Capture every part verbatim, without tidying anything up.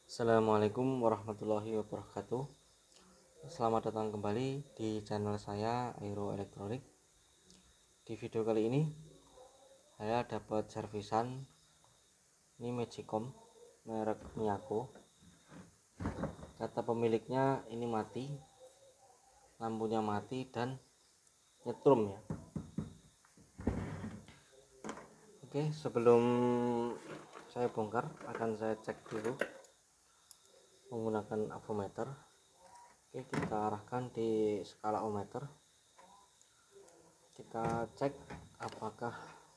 Assalamualaikum warahmatullahi wabarakatuh. Selamat datang kembali di channel saya Aero Elektronik. Di video kali ini saya dapat servisan ini Magicom merek Miyako. Kata pemiliknya ini mati, lampunya mati dan nyetrum ya. Oke, sebelum saya bongkar akan saya cek dulu menggunakan avometer. Oke, kita arahkan di skala ohmmeter, kita cek apakah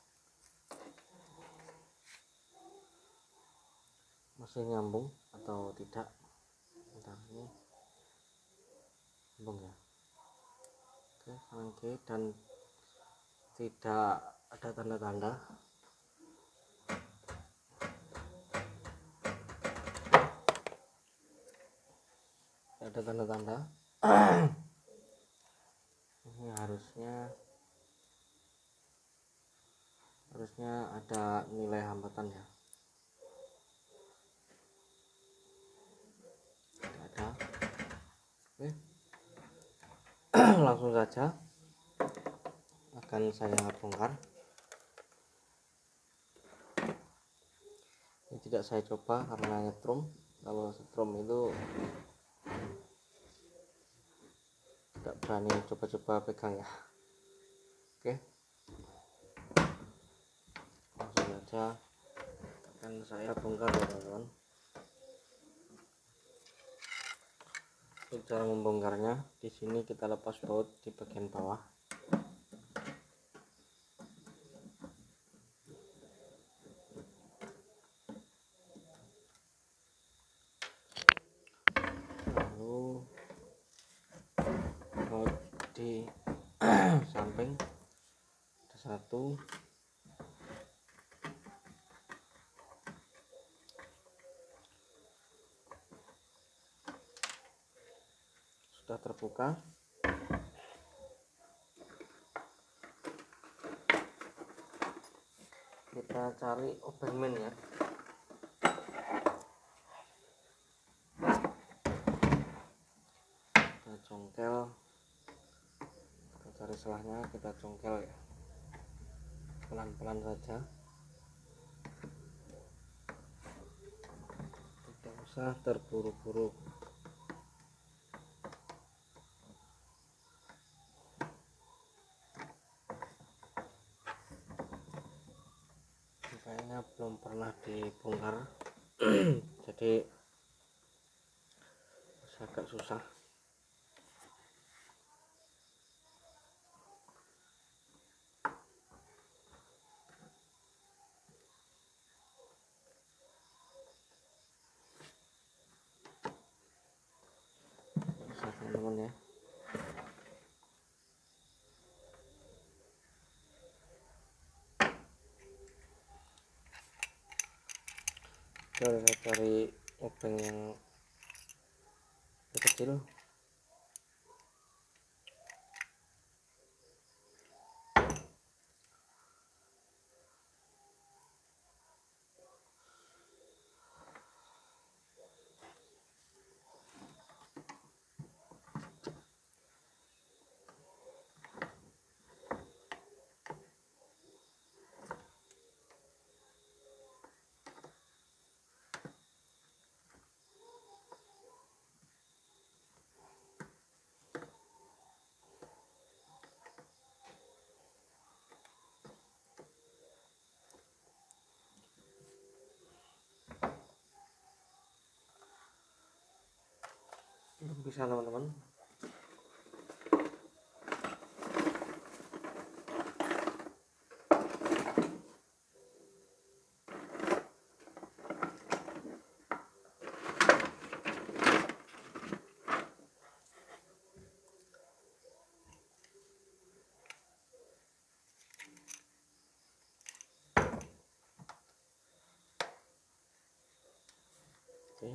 masih nyambung atau tidak. Bentar, ini nyambung ya. Oke, kanan kiri dan tidak ada tanda-tanda. Ada tanda-tanda. Ini harusnya harusnya ada nilai hambatan ya. Tidak ada. Oke. Langsung saja akan saya bongkar. Ini tidak saya coba karena nyetrum. Kalau setrum itu tidak berani coba-coba pegang ya. Oke, langsung saja akan saya bongkar ya teman-teman. Untuk cara membongkarnya, di sini kita lepas baut di bagian bawah. Lalu baut di samping ada satu, sudah terbuka. Kita cari obeng ya. Kita congkel, kita cari selahnya, kita congkel ya, pelan-pelan saja, tidak usah terburu-buru. Kayaknya belum pernah dibongkar jadi agak susah. Bisa teman-teman ya. Coba saya cari obeng yang kecil. Belum bisa teman-teman. Oke.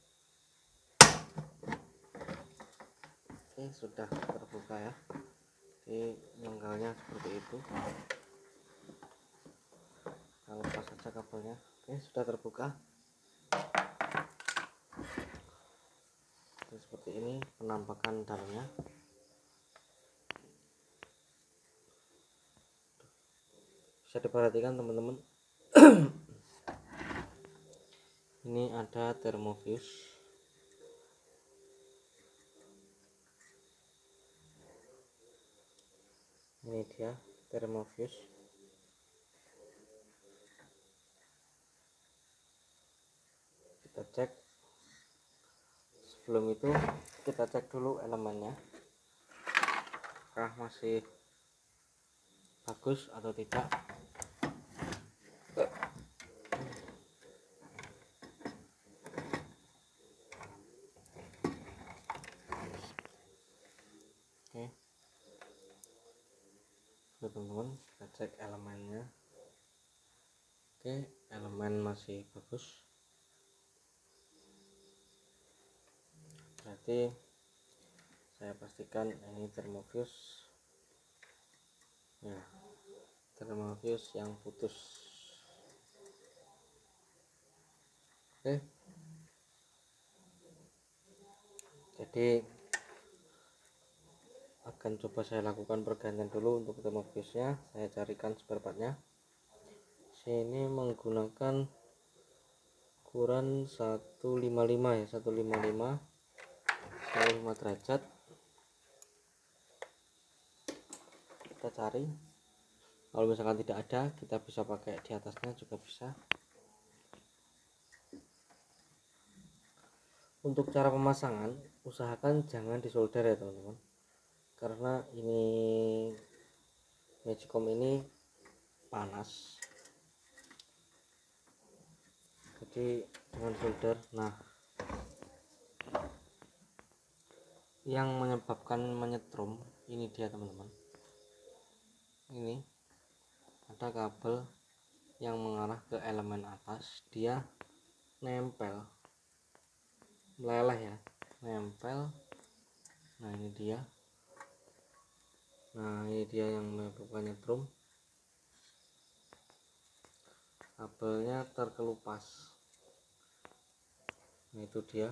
Oke, sudah terbuka ya. Jadi menggalnya seperti itu. Kita lepas saja kabelnya. Oke, sudah terbuka. Jadi seperti ini penampakan dalamnya. Bisa diperhatikan teman-teman. Ini ada termofuse. Ini dia termofuse. Kita cek. Sebelum itu kita cek dulu elemennya, apakah masih bagus atau tidak. Oke, teman-teman, kita cek elemennya. Oke, elemen masih bagus, berarti saya pastikan ini termofuse ya, termofuse yang putus. Oke, jadi akan coba saya lakukan pergantian dulu untuk termofuse nya. Saya carikan spare partnya. Sini menggunakan ukuran seratus lima puluh lima ya, seratus lima puluh lima lima derajat. Kita cari, kalau misalkan tidak ada kita bisa pakai di atasnya juga bisa. Untuk cara pemasangan, usahakan jangan disolder ya teman-teman, karena ini magicom ini panas, jadi jangan solder. Nah, yang menyebabkan menyetrum ini dia teman-teman, ini ada kabel yang mengarah ke elemen atas, dia nempel, meleleh ya, nempel. Nah ini dia, nah ini dia yang menyebabkan nyetrum, kabelnya terkelupas. Nah itu dia.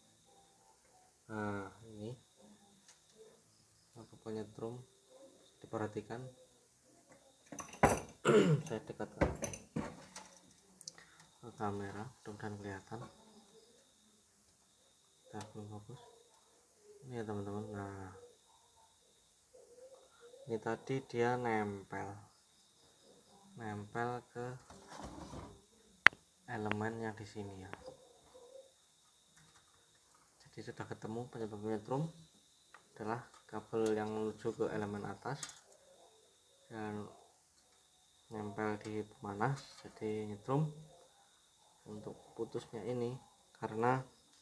Nah ini menyebabkan nyetrum, diperhatikan. Saya dekatkan ke kamera, mudah-mudahan kelihatan. Nah, belum fokus. Ini ya teman-teman. Nah, ini tadi dia nempel, nempel ke elemen yang di sini ya. Jadi sudah ketemu penyebab nyetrum adalah kabel yang menuju ke elemen atas dan nempel di pemanas, jadi nyetrum. Untuk putusnya ini karena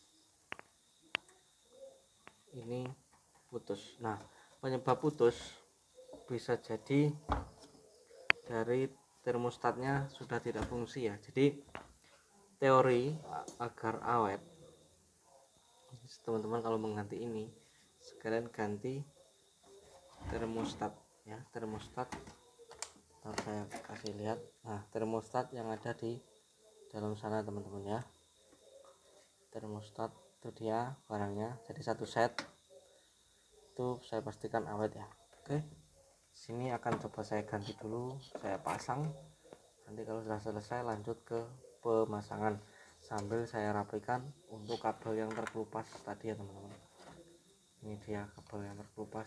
ini putus. Nah, penyebab putus bisa jadi dari termostatnya sudah tidak fungsi ya. Jadi teori agar awet, teman-teman kalau mengganti ini sekalian ganti termostat ya, termostat. Ntar saya kasih lihat. Nah, termostat yang ada di dalam sana teman-teman ya, termostat itu dia barangnya, jadi satu set itu saya pastikan awet ya. Oke, sini akan coba saya ganti dulu, saya pasang. Nanti kalau sudah selesai lanjut ke pemasangan sambil saya rapikan untuk kabel yang terkelupas tadi ya teman-teman. Ini dia kabel yang terkelupas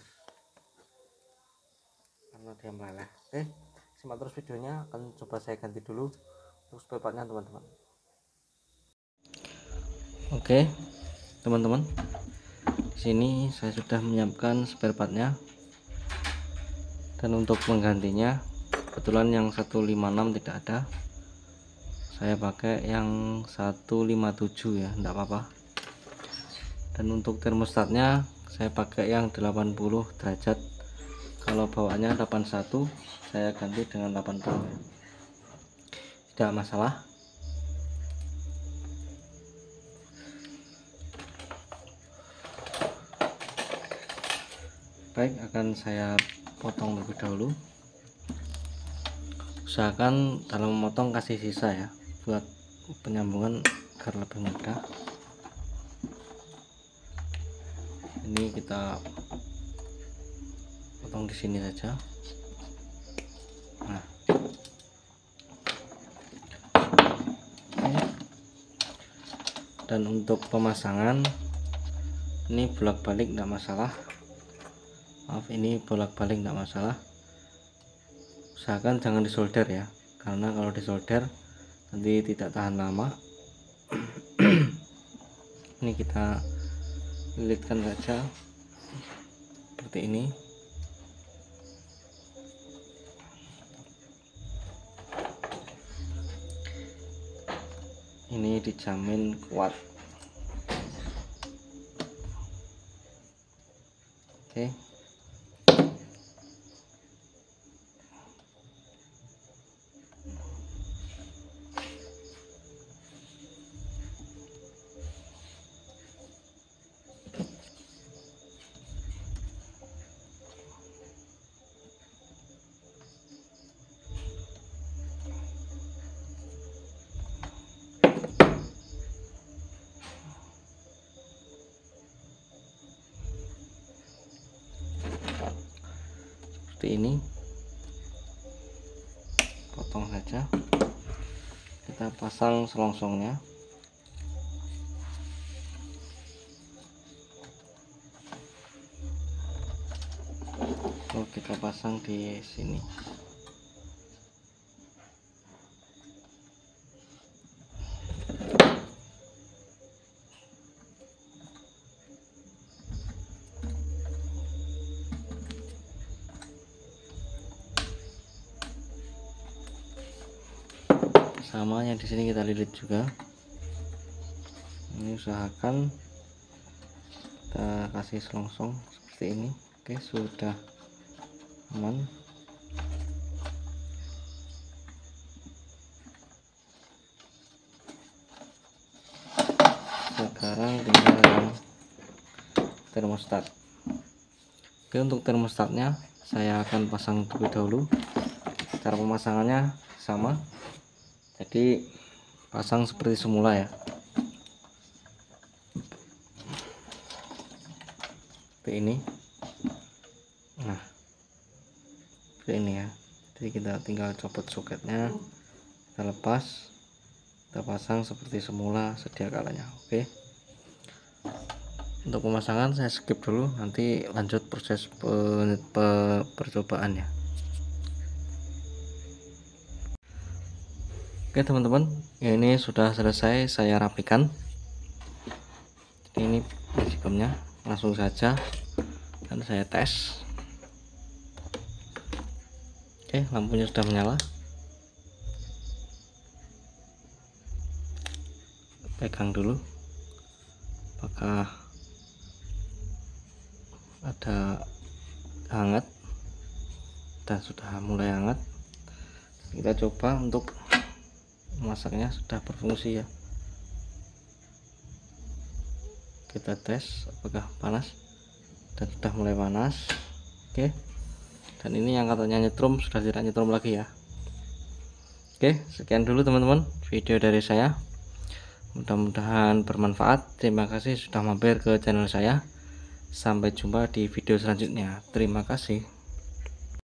karena dia meleleh. Oke, simak terus videonya, akan coba saya ganti dulu untuk spare partnya teman-teman. Oke teman-teman, sini saya sudah menyiapkan spare partnya, dan untuk menggantinya kebetulan yang seratus lima puluh enam tidak ada, saya pakai yang seratus lima puluh tujuh ya, enggak apa-apa. Dan untuk termostatnya saya pakai yang delapan puluh derajat, kalau bawaannya delapan puluh satu saya ganti dengan delapan puluh ya, tidak masalah. Baik, akan saya potong terlebih dahulu. Usahakan dalam memotong kasih sisa ya, buat penyambungan agar lebih mudah. Ini kita potong di sini saja. Nah, dan untuk pemasangan ini bolak-balik tidak masalah. Maaf, ini bolak-balik tidak masalah. Usahakan jangan disolder ya, karena kalau disolder nanti tidak tahan lama. Ini kita lilitkan saja seperti ini. Ini dijamin kuat. Oke. Seperti ini, potong saja, kita pasang selongsongnya. So, kita pasang di sini. Sama yang di sini kita lilit juga. Ini usahakan kita kasih selongsong seperti ini. Oke, sudah aman. Sekarang tinggal yang termostat. Oke, untuk termostatnya saya akan pasang terlebih dahulu. Cara pemasangannya sama, jadi pasang seperti semula ya, seperti ini. Nah, seperti ini ya. Jadi kita tinggal copot soketnya, kita lepas, kita pasang seperti semula sedia kalanya. Oke, untuk pemasangan saya skip dulu, nanti lanjut proses pe pe percobaan ya. Oke teman-teman, ini sudah selesai saya rapikan. Jadi ini basicumnya, langsung saja dan saya tes. Oke, lampunya sudah menyala. Pegang dulu, apakah ada hangat, dan sudah mulai hangat. Kita coba untuk masaknya, sudah berfungsi ya. Kita tes apakah panas, dan sudah mulai panas. Oke, dan ini yang katanya nyetrum sudah tidak nyetrum lagi ya. Oke, sekian dulu teman-teman video dari saya, mudah-mudahan bermanfaat. Terima kasih sudah mampir ke channel saya. Sampai jumpa di video selanjutnya. Terima kasih.